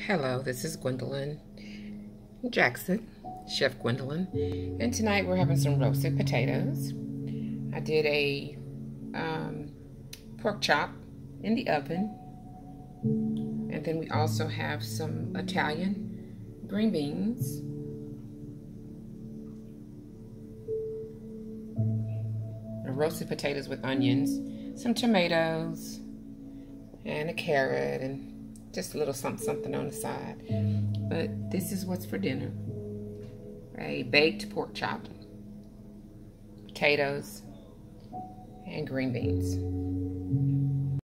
Hello, this is Gwendolyn Jackson, Chef Gwendolyn, and tonight we're having some roasted potatoes. I did a pork chop in the oven, and then we also have some Italian green beans, roasted potatoes with onions, some tomatoes, and a carrot, and just a little something on the side. But this is what's for dinner. A baked pork chop, potatoes, and green beans.